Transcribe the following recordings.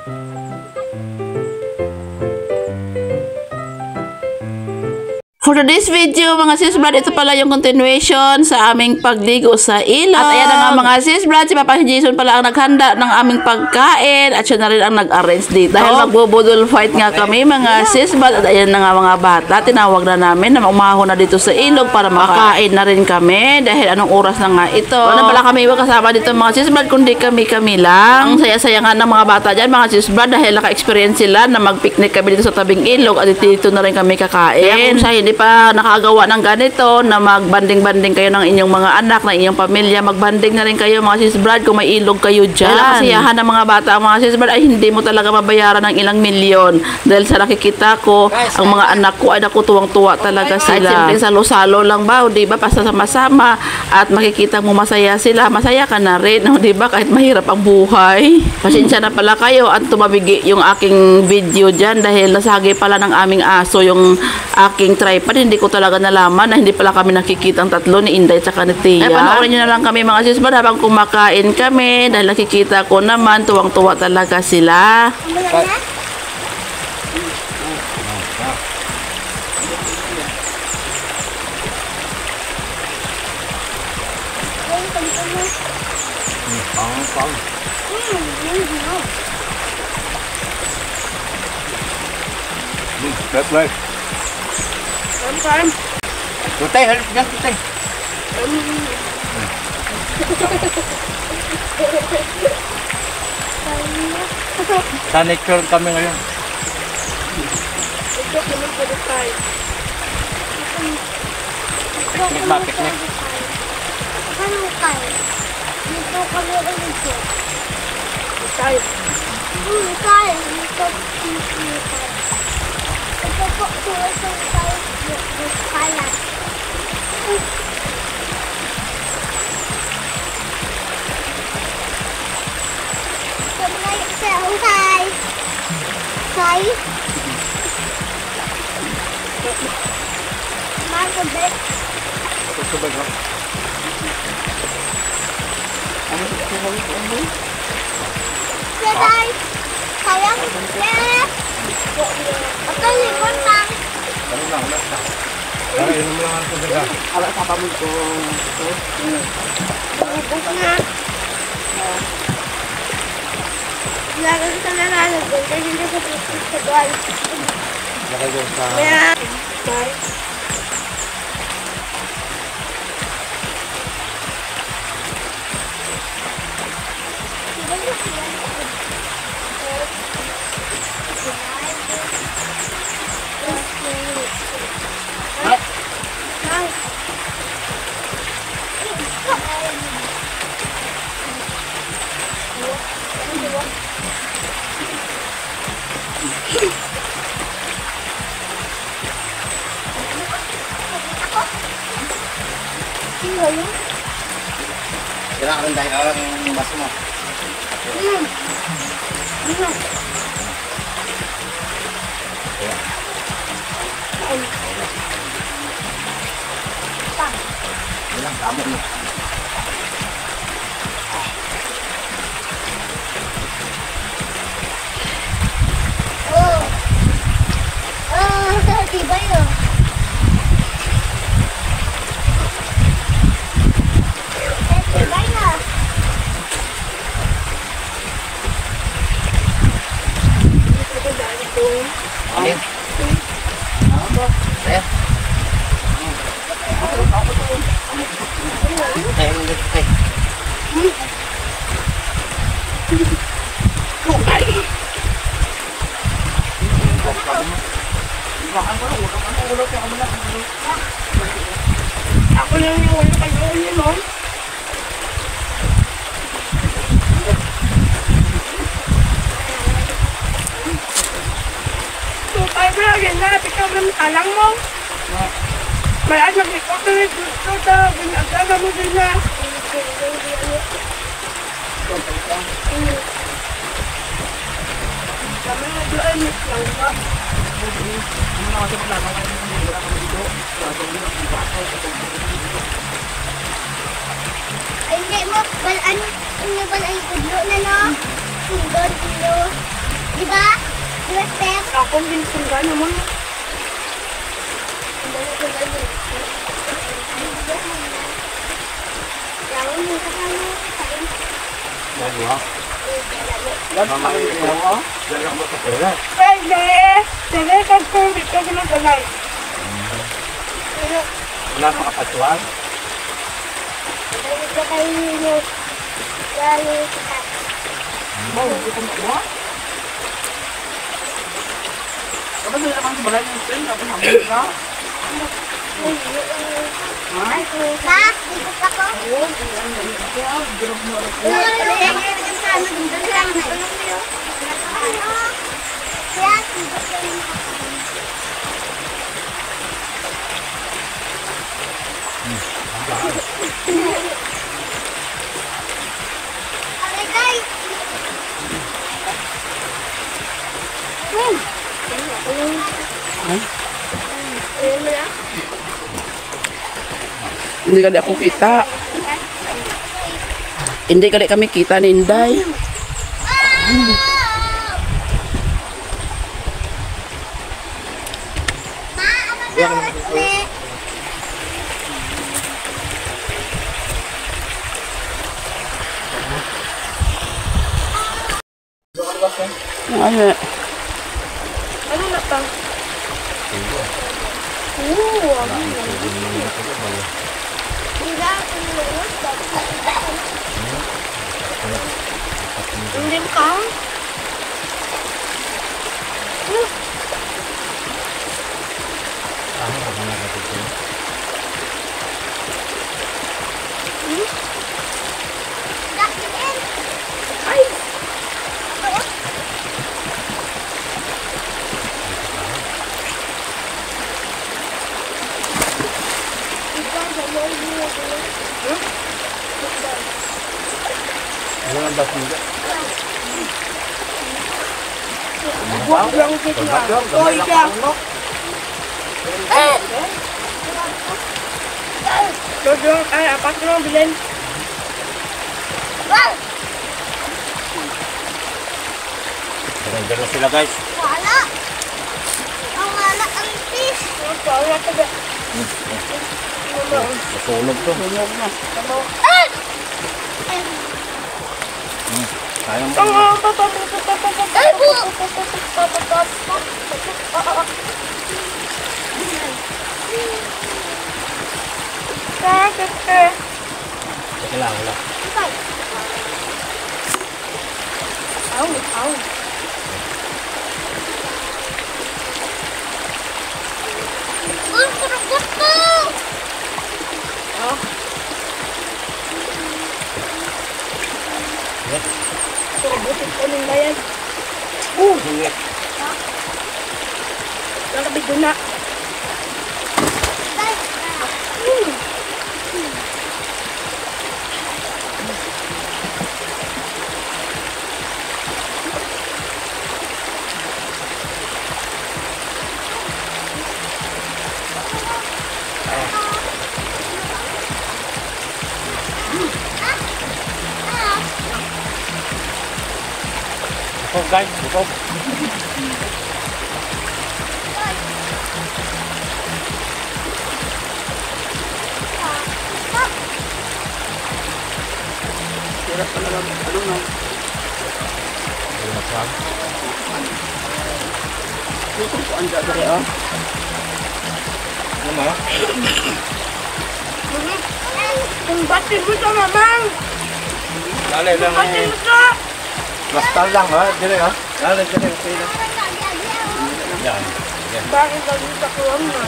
For today's video, mga sis brad, ito pala yung continuation sa aming pagligo sa ilog. At ayan na nga mga sis brad, si Papa Jason pala ang naghanda ng aming pagkain at siya na rin ang nag-arrange dito. Dahil magbubudol fight nga kami mga sis brad, at ayan na nga mga bata, tinawag na namin na umahon na dito sa ilog para makain na rin kami. Dahil anong oras na nga ito. Wala pala kami kasama dito mga sis brad, kundi kami lang. Ang saya-saya nga ng mga bata dyan mga sis brad, dahil naka-experience sila na mag-picnic kami dito sa tabing ilog at dito na rin kami kakain. Kaya kung siya hindi pa nakagawa ng ganito na magbanding-banding kayo ng inyong mga anak, ng inyong pamilya, magbanding na rin kayo mga sis brad kung may ilog kayo dyan. Dahil ang kasiyahan ng mga bata mga sis brad ay hindi mo talaga mabayaran ng ilang milyon. Dahil sa nakikita ko, ang mga anak ko ay naku tuwang-tuwa talaga sila. Kahit simpleng salo-salo lang ba, o diba, basta sama-sama at makikita mo masaya sila, masaya ka na rin, o diba, kahit mahirap ang buhay. Pasensya na pala kayo at tumabigi yung aking video dyan dahil nasagi pala ng aming aso yung aking tripod. Hindi ko talaga nalaman na hindi pala kami nakikita ang tatlo ni Inday at ni Tia. Ay, panoorin nyo na lang kami mga sis brad habang kumakain kami dahil nakikita ko naman tuwang-tuwa talaga sila. Betul. Tutay, halos dyan, tutay. Sa nature kami ngayon. Picnic ba? Picnic? Dito kami ulit. Tayo. Tayo. Ito po tayo. Kaya. Hi. Marco Bet. Subag lang. Ano ito? Guys, sayang. Okay, likod lang. Ano lang, ulat lang. Para inom lang ang tubig ha. Ala sa pamilya ko. Ubus na. Lagay sa nalalagay. Kasi hindi ko practice sa dual. Lagay doon sa... Bye. Kailangan dahil ang bas mo. Ilang tamo mo. Tiba yun. Tiba na. Alin? Saya? Saya ulit kay. Ako lang yung wala kayo yun, no? So, tayo ba lagi na? Ikaw naman alang mo? May anak ikaw ka rin gusto ta. Pinagdaga mo din na. Kami na doon, miss lang ba? Ay, hindi mo. Balaan. Ano ba ay udlo na, no? Sundon, ulo. akong ginsundan naman. Lagi ha? Lagi mo sa pera. Pwede. Sige, kung dito ko na balay. Wala pa kapatuan. Hindi kali ako kita. Hindi kali kami kita ni Inday. Ano? Ano na pa? Hindi mo ka? Ay! Wala ba siya? Huwag lang dito na. Toy ka. Dodong, ay, apat na lang bilhin. Ganun sila guys. Wala ang fish. Wala ka ba? Masunog to. Kaya mo. Ay, bu! Bakit ka? Teka lang, wala. Au. Butit ko ng bayan. Hingit. Nakabig doon na. Bukog guys, bukog. Hirap talaga. Ano na? Wala pa. Ito po ang dagari, oh. Ano na? Kung batin mo sa mamang! Lalay lang Batin eh. mo sa! Basta lang ha, dire ha. Lalay, dire, okay lang. Yan. Yan. Bakit lagi sa kuwang na?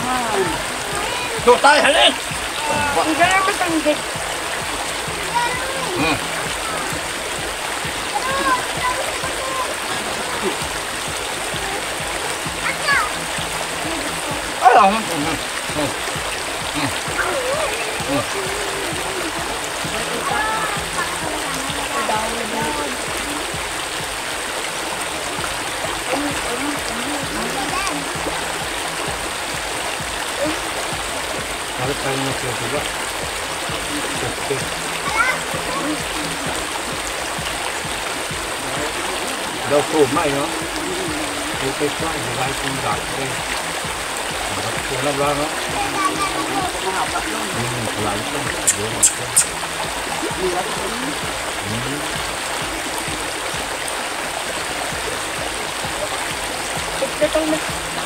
So tayo, halin! Ang gaya matanggit. Alam. Harap tayo mo siya diba? Okay. Daw kumay, no? Pupis lang, hindi kahit yung dati. Kulang lang, no? Mahaba lang. Kulang lang. Ito na.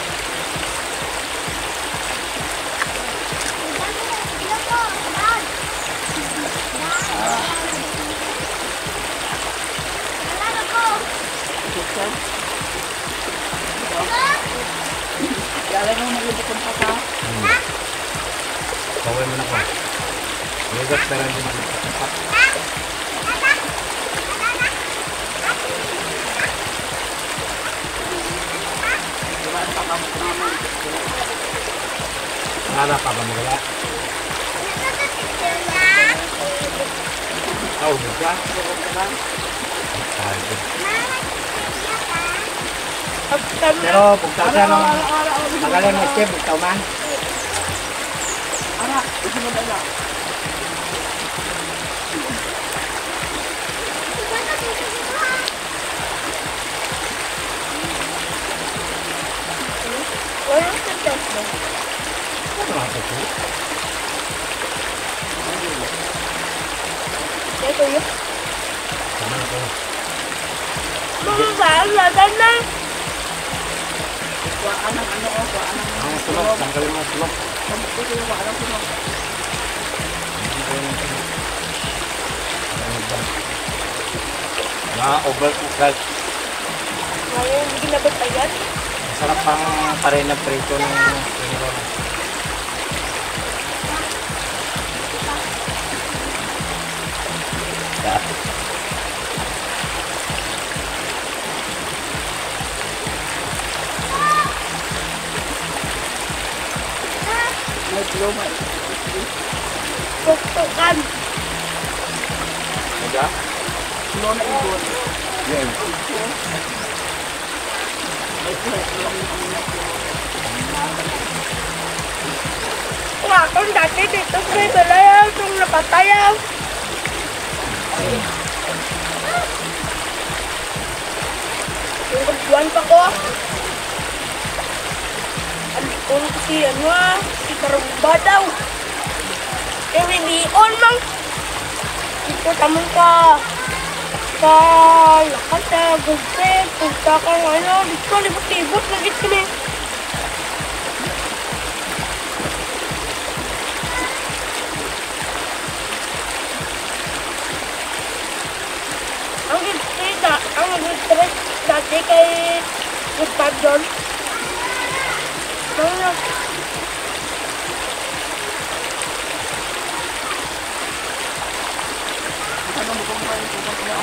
Kaya mo nalibot ang pata. Bawal mo na ko. Lugat na rin din. Nada pa ba magala? Oh, buka? Pero pagka siya nung magaling mo siya, bitaw man. Ara, ito mo na. Wala sa test mo. Ano ang ito? Ito yun. Ano ito? Mga baan na. Kuhaan ng ano o, kuhaan ng Ang sulok, tanggalin mo ang sulok. ito yung kuhaan ng sunog. Na-overcooked. Ngayon, hindi ginabatayan. Masarap pang pare na prito ng pinirol. May luma. Tuktukan. Diba? Luna ibon. Yan. Kung akong dati dito sa Himalaya, itong napatayan. Yung kagbuan pa ko. Kung si ano si Karumba daw. Yung inion mang. Ito tamang ka. Sa lakas sa gulpe. Punta kang ano. Dito libot-libot. Nagit kami. Ang nag-stress dati kay Gustavo doon. Ano? Ano mo kung paano ito na?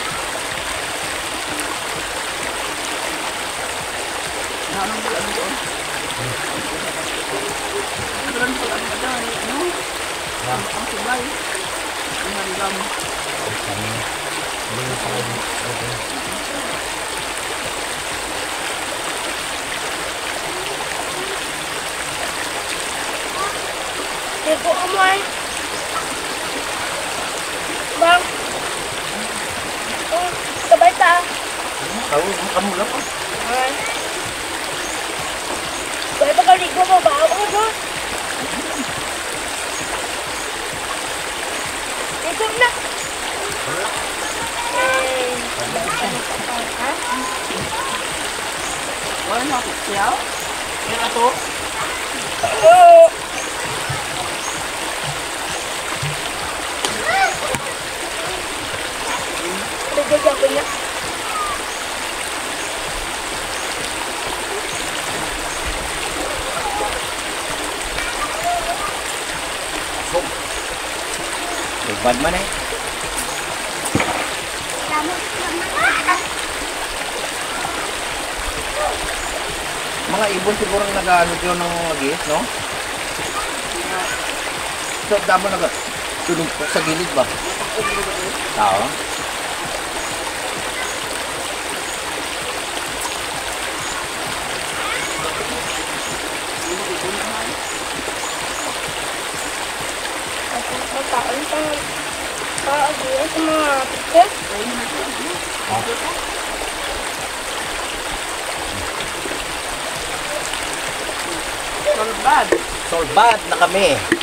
Ano mo ano doon? Ano po ang madami? Ano? Ang subay. Ang hanggang. Ito amoy. Bang. Oh, sabay ta. Kamu lang po. Ay. Sabay pa kaligo mo ba? Ako ba? Ito na. Ha? Wala na ako siya? Kaya ito? Oo. Nagagyan ko niya. Bad man eh. Mga ibon siguro nag-ano yun ng agis, no? So, damo nag-tulog sa gilid ba? Tao? Mataon pa agiyan sa mga picture. Bad. Sorbad na kami.